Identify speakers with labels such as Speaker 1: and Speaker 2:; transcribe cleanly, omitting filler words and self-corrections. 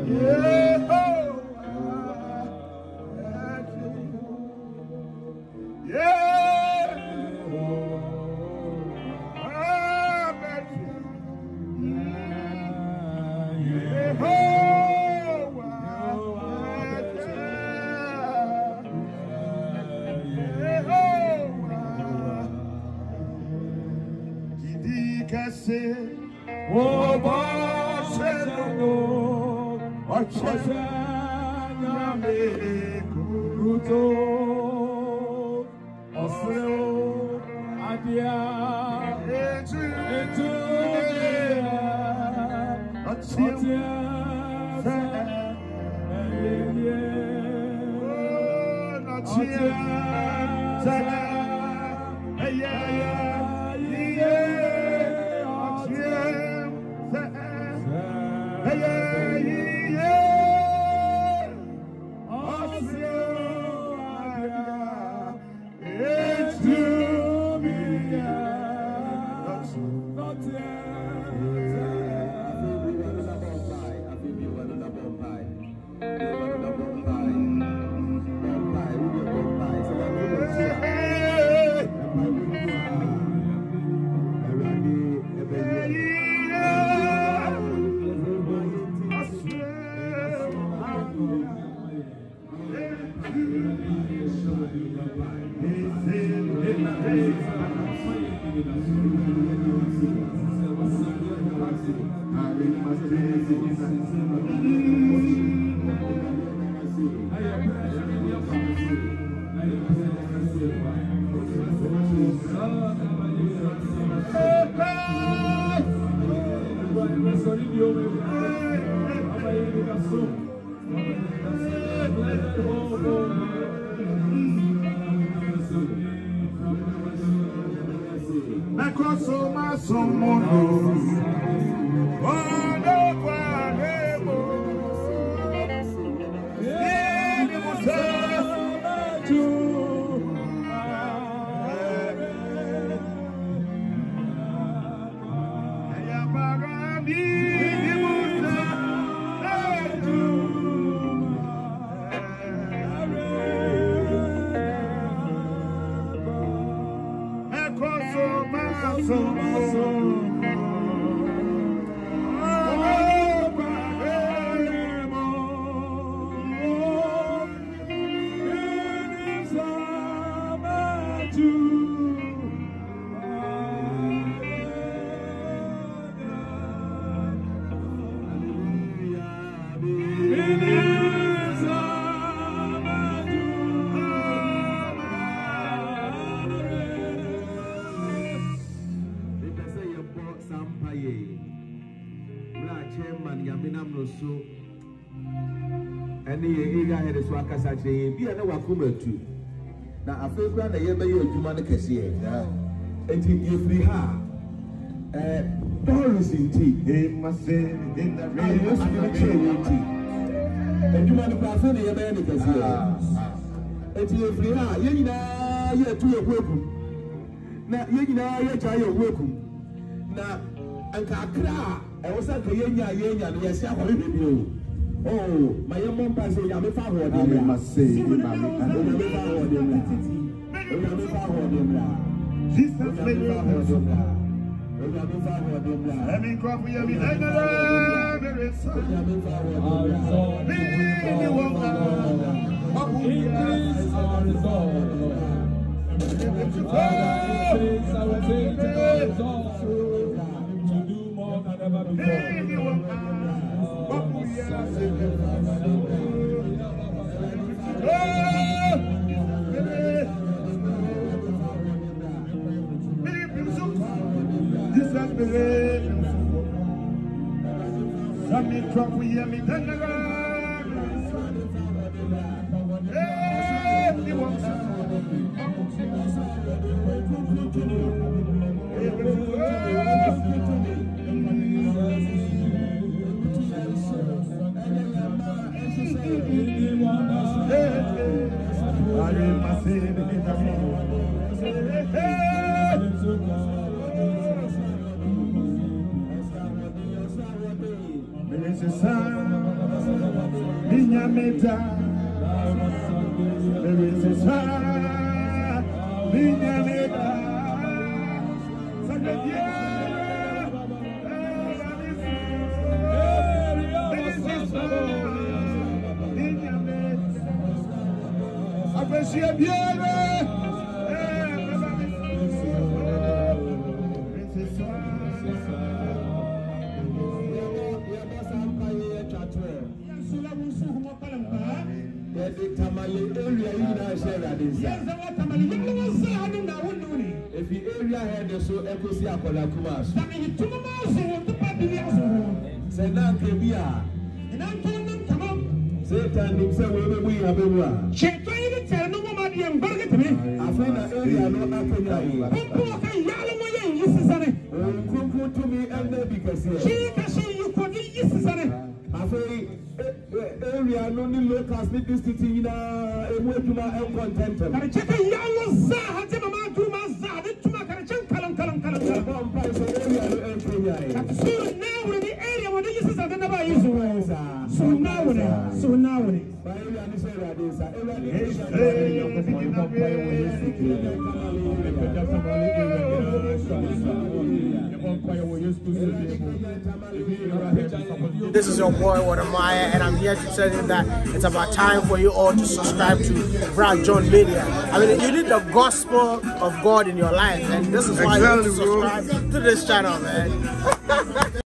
Speaker 1: na afebra na yeba ye adwuma ne kese ye enti yefri ha Paulus inti mase in the radio inti adwuma ne pa fe na yeba ye ne kese ye enti yefri ha ye nyina ye tu ye kweku na ye nyina ye cha ye kweku na anka akra e wo sa ka ye nya no ye sia hore bebi o. Oh, my young man, you have a power. I must say, you have a power. Let me crop for you. Minya meta, Meresesa, Minya meta, Sakadia, Meresesa, Minya meta, Aprecia Biere, if the area had so echo see a colacumas, say now can be a Satan himself will be a bewa. She tried to tell no woman and burger to me. I find that area not to me and because she can see you could be I say area no locals need this city in a way to my own content. I check a young Zah, to my Zah, to my Kalam. So now in the area where this is another issue. So now
Speaker 2: This is your boy Maya, and I'm here to tell you that it's about time for you all to subscribe to BrajohnMedia. I mean, you need the gospel of God in your life, and this is why you need to subscribe to this channel, man.